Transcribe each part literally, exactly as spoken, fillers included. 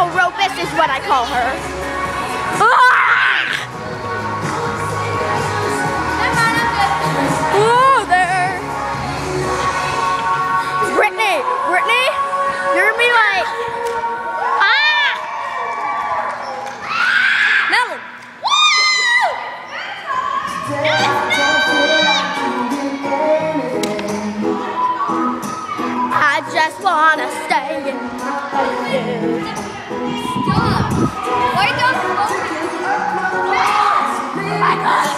Ropus is what I call her. Ah! Oh, there. Brittany, Brittany, you're gonna be like, ah! Melon. I just wanna stay in my bed. Stop! Why don't you My God.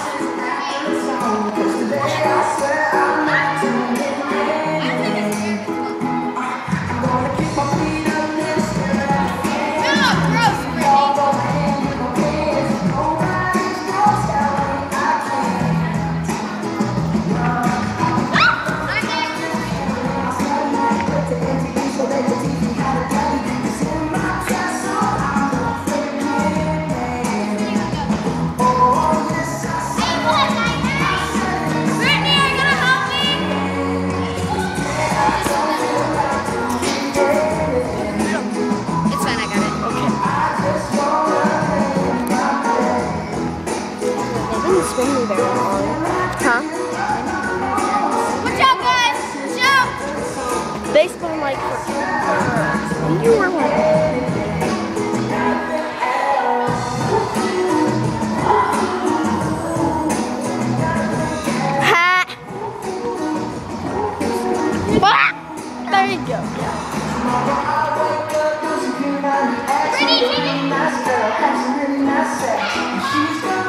Swing very long. Huh? Watch out, guys! Watch out! They spun like for you were like. Ha! Ah! There you go. Ready, Jimmy?